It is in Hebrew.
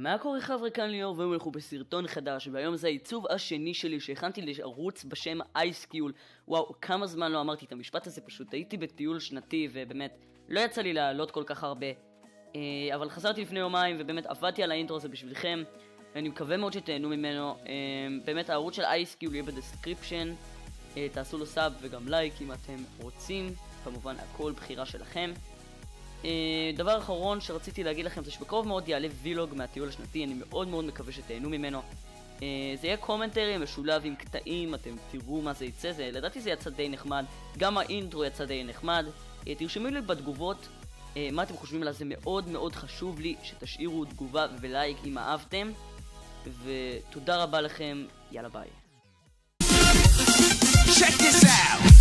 מה קורה חבר'ה, כאן ליאור, והיום אנחנו בסרטון חדש, והיום זה העיצוב השני שלי שהכנתי לערוץ בשם אייסקיול. וואו, כמה זמן לא אמרתי את המשפט הזה, פשוט הייתי בטיול שנתי ובאמת לא יצא לי לעלות כל כך הרבה, אבל חזרתי לפני יומיים ובאמת עבדתי על האינטרו הזה בשבילכם, ואני מקווה מאוד שתהנו ממנו. באמת הערוץ של אייסקיול יהיה בדסקריפשן, תעשו לו סאב וגם לייק אם אתם רוצים, כמובן הכל בחירה שלכם. דבר אחרון שרציתי להגיד לכם זה שבקרוב מאוד יעלה וילוג מהטיול השנתי, אני מאוד מאוד מקווה שתהנו ממנו. זה יהיה קומנטרי משולב עם קטעים, אתם תראו מה זה יצא, לדעתי זה יצא די נחמד, גם האינטרו יצא די נחמד. תרשמו לי בתגובות מה אתם חושבים עליו, זה מאוד מאוד חשוב לי שתשאירו תגובה ולייק אם אהבתם, ותודה רבה לכם, יאללה ביי. Check this out.